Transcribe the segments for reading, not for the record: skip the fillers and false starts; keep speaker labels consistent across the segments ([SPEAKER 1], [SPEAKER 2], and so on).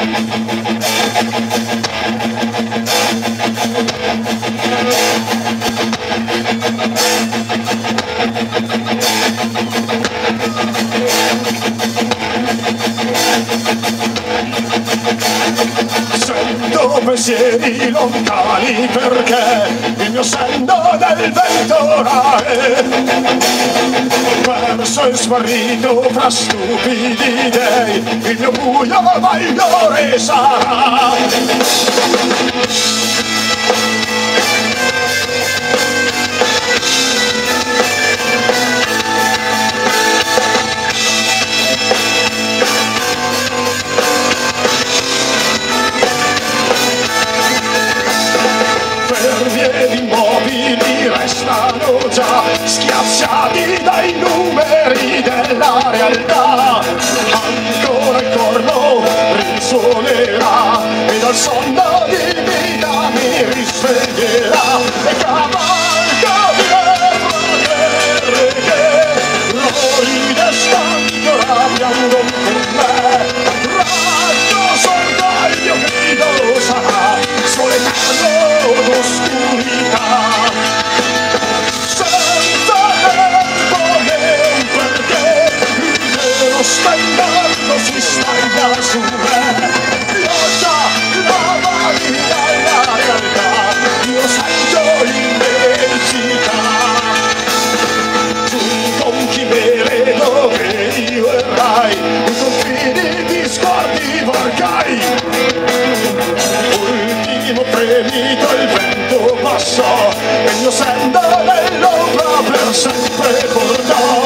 [SPEAKER 1] Sento pensieri lontani perché il mio senno nel vento rae, perso e smarrito fra stupidi dei, il mio buio magliore sarà. Restano già schiacciati dai numeri della realtà. Ancora il corno risuonerà e dal sonno di vita mi risveglierà e cavalca dietro le reghe, l'orride stanco rabbiando con me, raggio soldaio grido sarà, sole eterno d'oscurità. Sta andando, si staglia su me, pioggia, lavami dalla realtà, io sento l'immensità. Giù con chimere dove io errai, i confini di sguardi varcai. Ultimo fremito il vento passò e il mio sendo nell'ombra per sempre portò.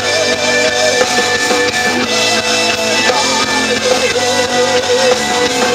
[SPEAKER 2] We'll be right back.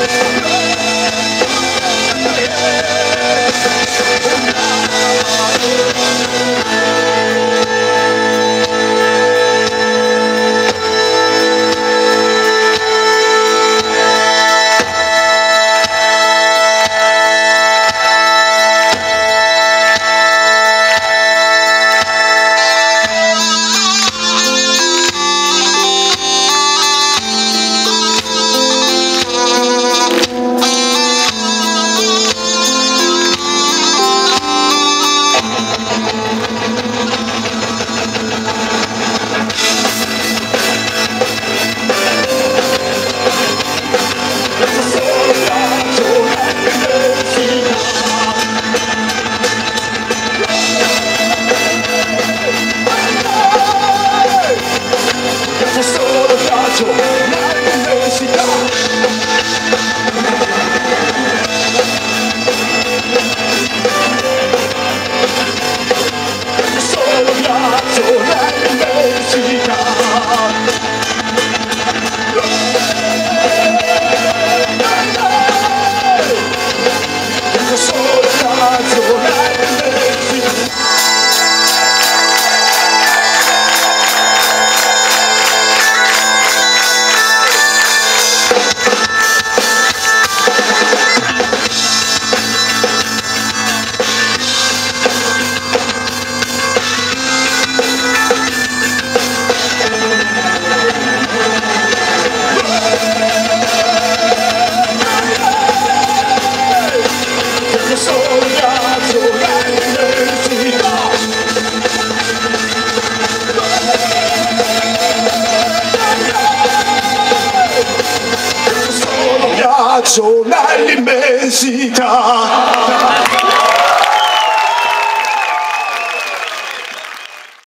[SPEAKER 1] immensità.